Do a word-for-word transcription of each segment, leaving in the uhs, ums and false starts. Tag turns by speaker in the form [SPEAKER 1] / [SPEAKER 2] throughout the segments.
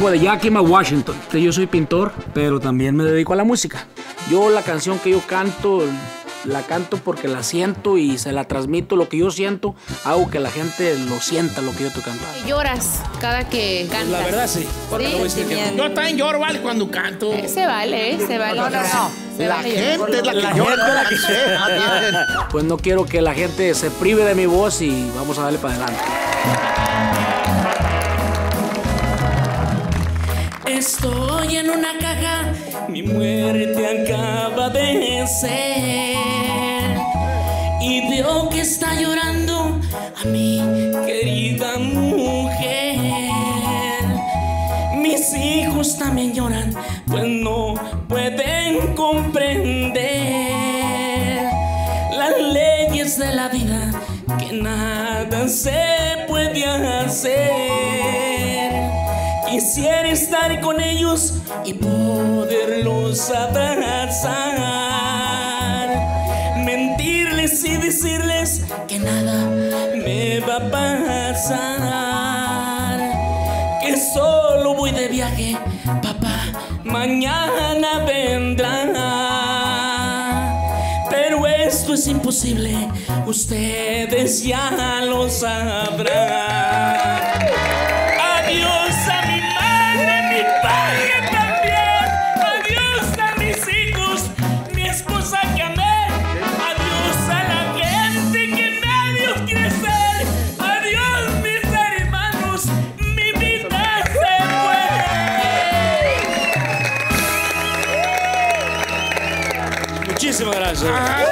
[SPEAKER 1] vengo de Yakima, Washington. Yo soy pintor, pero también me dedico a la música. Yo la canción que yo canto, la canto porque la siento y se la transmito. Lo que yo siento, hago que la gente lo sienta, lo que yo estoy cantando.
[SPEAKER 2] ¿Lloras cada que cantas?
[SPEAKER 1] La verdad, sí.
[SPEAKER 2] Sí,
[SPEAKER 1] que
[SPEAKER 3] Yo también lloro, vale, cuando canto.
[SPEAKER 2] Eh, se vale, eh, se vale.
[SPEAKER 4] No, no, no.
[SPEAKER 2] Se
[SPEAKER 4] La
[SPEAKER 2] vale
[SPEAKER 4] gente es la que
[SPEAKER 1] La
[SPEAKER 4] llora.
[SPEAKER 1] gente la que Pues no quiero que la gente se prive de mi voz y vamos a darle para adelante.
[SPEAKER 5] Estoy en una caja, mi muerte acaba de ser. Y veo que está llorando a mi querida mujer. Mis hijos también lloran, pues no pueden comprender las leyes de la vida, que nada se puede hacer. Quisiera estar con ellos y poderlos abrazar, mentirles y decirles que nada me va a pasar, que solo voy de viaje, papá, mañana vendrá. Pero esto es imposible, ustedes ya lo sabrán. Adiós a mi madre, mi padre también. Adiós a mis hijos, mi esposa que amé. Adiós a la gente que me vio crecer. Adiós mis hermanos, mi vida se fue.
[SPEAKER 1] Muchísimas gracias.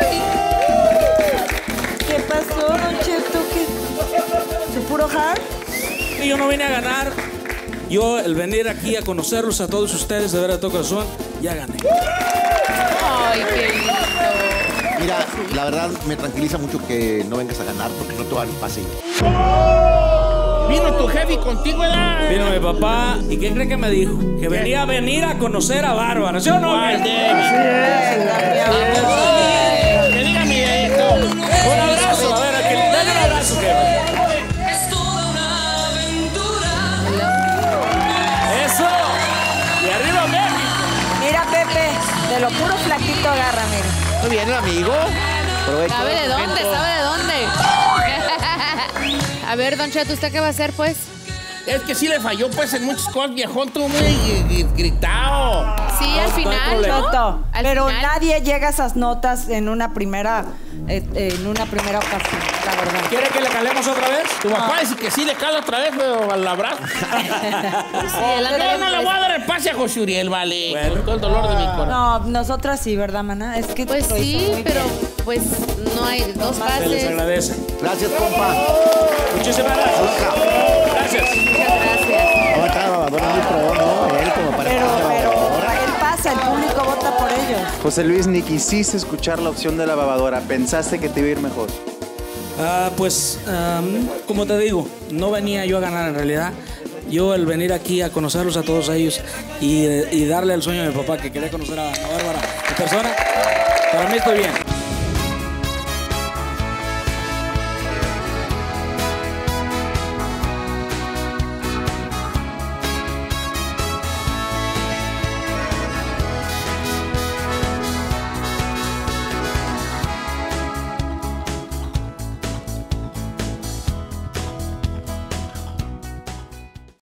[SPEAKER 6] ¿Qué pasó, Don Cheto? ¿Qué? ¿Su puro hard?
[SPEAKER 7] Y yo no vine a ganar. Yo, el venir aquí a conocerlos a todos ustedes de verdad de todo corazón, ya gané.
[SPEAKER 2] Ay, qué lindo.
[SPEAKER 4] Mira, la verdad me tranquiliza mucho que no vengas a ganar porque no te van a pase.
[SPEAKER 3] Vino tu jefe contigo, ¿verdad?
[SPEAKER 7] Vino mi papá, ¿y qué cree que me dijo? Que venía a venir a conocer a Bárbara, ¿sí o no?
[SPEAKER 3] Ay,
[SPEAKER 7] Sí.
[SPEAKER 3] Que diga mi dedito.
[SPEAKER 7] Un abrazo, a ver, aquí, dale un abrazo, jefe. Eso. Y arriba México.
[SPEAKER 6] Mira, Pepe, de lo puro flaquito agarra, mira.
[SPEAKER 4] Muy bien, amigo. Provecho.
[SPEAKER 2] ¿Sabe de dónde? ¿Sabe de dónde? A ver, Don Cheto, ¿usted qué va a hacer, pues?
[SPEAKER 3] Es que sí le falló, pues, en muchas cosas. Viejón, tú muy gri- gritado.
[SPEAKER 2] Sí, al final, ¿no?
[SPEAKER 6] Toto,
[SPEAKER 2] Al
[SPEAKER 6] pero
[SPEAKER 2] final.
[SPEAKER 6] nadie llega a esas notas en una primera, eh, eh, en una primera ocasión, la verdad.
[SPEAKER 7] ¿Quiere que le calemos otra vez?
[SPEAKER 3] Tu papá dice que sí le cala otra vez, pero al abrazo.
[SPEAKER 2] Sí, el
[SPEAKER 3] No,
[SPEAKER 2] Andrés
[SPEAKER 3] no le voy a dar el pase a José Uriel, vale.
[SPEAKER 7] Bueno.
[SPEAKER 3] Con todo el dolor de mi corazón.
[SPEAKER 6] No, nosotras sí, ¿verdad, mana? Es que
[SPEAKER 2] Pues
[SPEAKER 6] lo hizo
[SPEAKER 2] sí,
[SPEAKER 6] muy
[SPEAKER 2] pero
[SPEAKER 6] bien.
[SPEAKER 2] pues no hay dos
[SPEAKER 7] Se les
[SPEAKER 2] pases.
[SPEAKER 7] agradece.
[SPEAKER 4] Gracias, compa.
[SPEAKER 7] Muchísimas gracias. Gracias.
[SPEAKER 2] Muchas gracias.
[SPEAKER 4] Ahora está lavadora muy pro, ¿no? Él como para
[SPEAKER 6] Pero, pero él pasa, el público vota por ellos.
[SPEAKER 8] José Luis, ni quisiste escuchar la opción de la lavadora. Pensaste que te iba a ir mejor.
[SPEAKER 7] Ah, pues, am, como te digo, no venía yo a ganar en realidad. Yo el venir aquí a conocerlos a todos ellos y, y darle el sueño a mi papá que quería conocer a, a Bárbara en persona, para mí estoy bien.